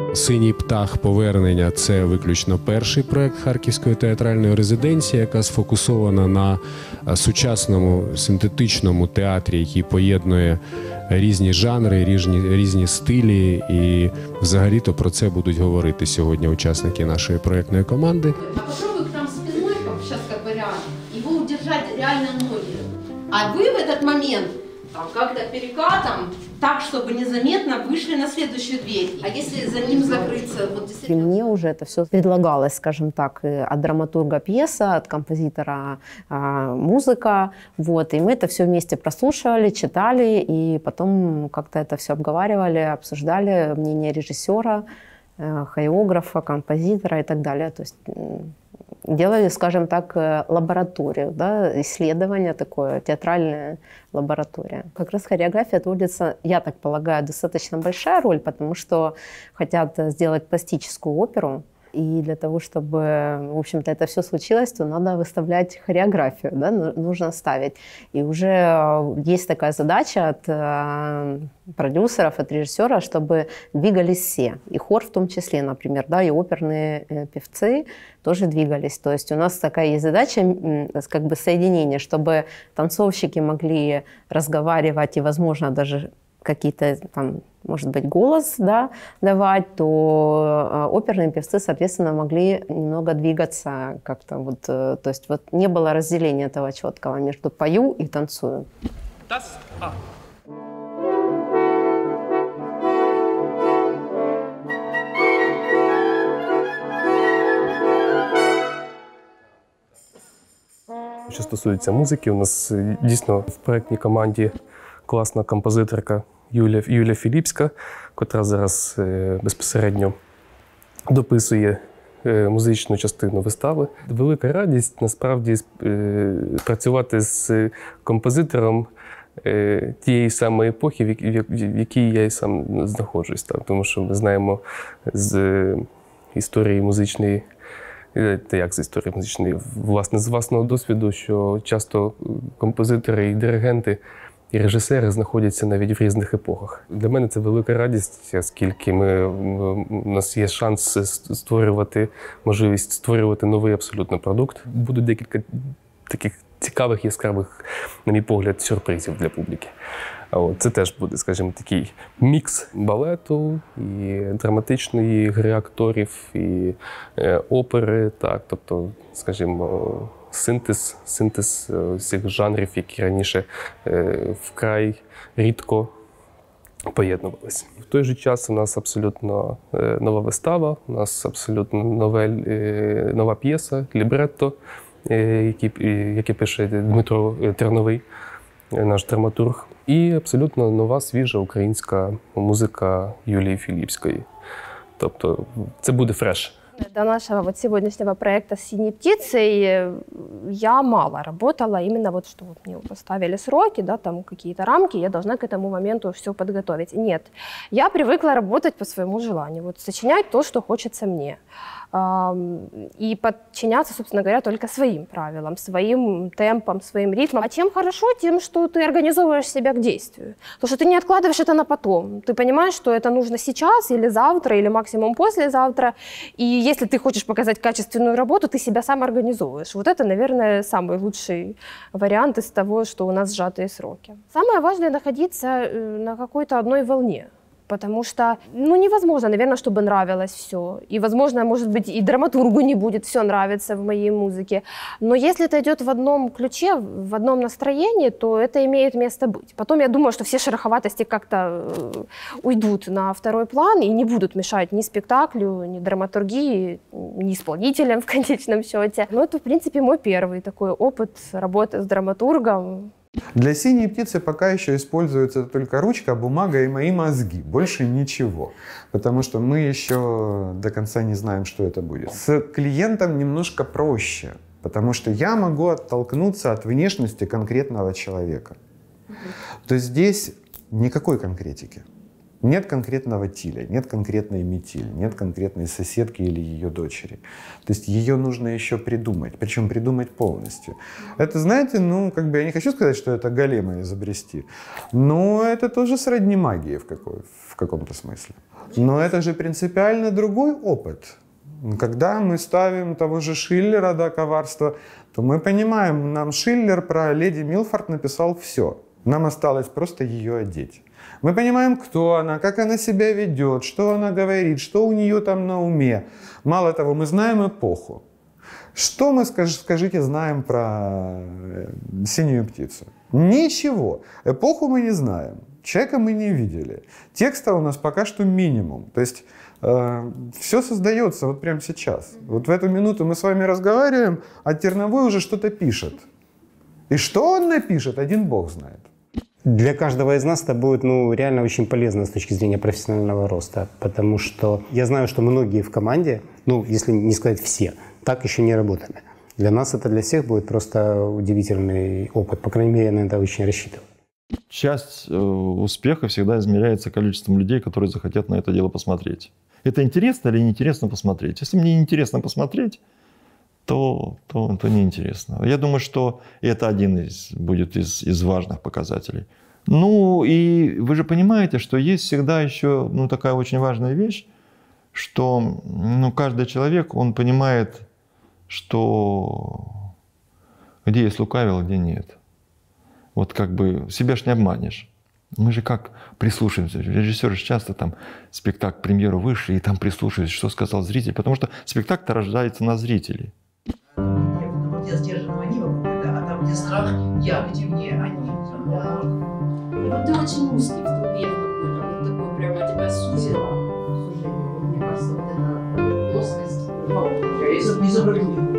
«Синій птах. Повернення» – це виключно перший проєкт Харківської театральної резиденції, яка сфокусована на сучасному синтетичному театрі, який поєднує різні жанри, різні стилі. І взагалі-то про це будуть говорити сьогодні учасники нашої проєктної команди. Попробуй прям спиной, как сейчас как вариант, его удержать реально ноги. А вы в этот момент, как-то перекатом, так, чтобы незаметно вышли на следующую дверь. А если за ним закрыться? Вот действительно... Мне уже это все предлагалось, скажем так, от драматурга пьеса, от композитора музыка. Вот, и мы это все вместе прослушивали, читали, и потом как-то это все обговаривали, обсуждали мнение режиссера, хореографа, композитора и так далее. То есть делали, скажем так, лабораторию, да, исследование такое, театральная лаборатория. Как раз хореография отводится, я так полагаю, достаточно большая роль, потому что хотят сделать пластическую оперу. И для того, чтобы, в общем-то, это все случилось, то надо выставлять хореографию, да, нужно ставить. И уже есть такая задача от продюсеров, от режиссера, чтобы двигались все. И хор в том числе, например, да, и оперные певцы тоже двигались. То есть у нас такая есть задача, как бы соединение, чтобы танцовщики могли разговаривать и, возможно, даже какие-то там, может быть, голос, да, давать, то оперные певцы, соответственно, могли немного двигаться как-то вот, то есть вот не было разделения этого четкого между пою и танцую. Що стосується музики, у нас дійсно в проєктній команді класна композиторка Юлія Філіпська, котра зараз безпосередньо дописує музичну частину вистави. Велика радість, насправді, працювати з композитором тієї самої епохи, в якій я і сам знаходжусь. Тому що ми знаємо з історії музичної, як з історії музичної, власне, з власного досвіду, що часто композитори і диригенти і режисери знаходяться навіть в різних епохах. Для мене це велика радість, оскільки у нас є шанс можливість створювати новий абсолютно продукт. Будуть декілька таких цікавих, яскравих, на мій погляд, сюрпризів для публіки. Це теж буде, скажімо, такий мікс балету, і драматичної гри акторів, і опери, так, тобто, скажімо, синтез цих жанрів, які раніше вкрай рідко поєднувалися. В той же час у нас абсолютно нова вистава, у нас абсолютно нова п'єса, лібретто, яке пише Дмитро Терновий, наш драматург, і абсолютно нова, свіжа українська музика Юлії Філіпської. Тобто це буде фреш. До нашего вот сегодняшнего проекта с «Синей птицей» я мало работала, именно вот что вот мне поставили сроки, да, там какие-то рамки, я должна к этому моменту все подготовить. Нет, я привыкла работать по своему желанию, вот сочинять то, что хочется мне. И подчиняться, собственно говоря, только своим правилам, своим темпам, своим ритмам. А чем хорошо? Тем, что ты организовываешь себя к действию. То, что ты не откладываешь это на потом. Ты понимаешь, что это нужно сейчас или завтра, или максимум послезавтра. И если ты хочешь показать качественную работу, ты себя сам организовываешь. Вот это, наверное, самый лучший вариант из того, что у нас сжатые сроки. Самое важное — находиться на какой-то одной волне. Потому что, невозможно, наверное, чтобы нравилось все. И, возможно, может быть, и драматургу не будет все нравиться в моей музыке. Но если это идет в одном ключе, в одном настроении, то это имеет место быть. Потом я думаю, что все шероховатости как-то уйдут на второй план и не будут мешать ни спектаклю, ни драматургии, ни исполнителям в конечном счете. Но это, в принципе, мой первый такой опыт работы с драматургом. Для «Синей птицы» пока еще используется только ручка, бумага и мои мозги. Больше ничего. Потому что мы еще до конца не знаем, что это будет. С клиентом немножко проще. Потому что я могу оттолкнуться от внешности конкретного человека. То есть здесь никакой конкретики. Нет конкретного Тиля, нет конкретной Метиль, нет конкретной соседки или ее дочери. То есть ее нужно еще придумать, причем придумать полностью. Это, знаете, ну, как бы я не хочу сказать, что это голема изобрести, но это тоже сродни магии в каком-то смысле. Но это же принципиально другой опыт. Когда мы ставим того же Шиллера, да, коварство, то мы понимаем, нам Шиллер про леди Милфорд написал все. Нам осталось просто ее одеть. Мы понимаем, кто она, как она себя ведет, что она говорит, что у нее там на уме. Мало того, мы знаем эпоху. Что мы, скажите, знаем про «Синюю птицу»? Ничего. Эпоху мы не знаем. Человека мы не видели. Текста у нас пока что минимум. То есть все создается вот прямо сейчас. Вот в эту минуту мы с вами разговариваем, а Терновой уже что-то пишет. И что он напишет, один Бог знает. Для каждого из нас это будет реально очень полезно с точки зрения профессионального роста, потому что я знаю, что многие в команде, если не сказать все, так еще не работали. Для нас это для всех будет просто удивительный опыт, по крайней мере, я на это очень рассчитываю. Часть успеха всегда измеряется количеством людей, которые захотят на это дело посмотреть. Это интересно или неинтересно посмотреть? Если мне интересно посмотреть, то неинтересно. Я думаю, что это один будет из важных показателей. Ну и вы же понимаете, что есть всегда еще такая очень важная вещь, что каждый человек, он понимает, что где есть лукавил, а где нет. Вот как бы себя ж не обманешь. Мы же как прислушиваемся. Режиссеры же часто там спектакль, премьеру вышли, и там прислушиваются, что сказал зритель. Потому что спектакль рождается на зрителей. Где сдержанного они вокруг, а там, где страх, я, где мне они. Да. И вот ты очень узкий вступил какой-то, вот такой прямо тебя сузило. К сожалению, мне кажется, вот эта плоскость. Я изображу.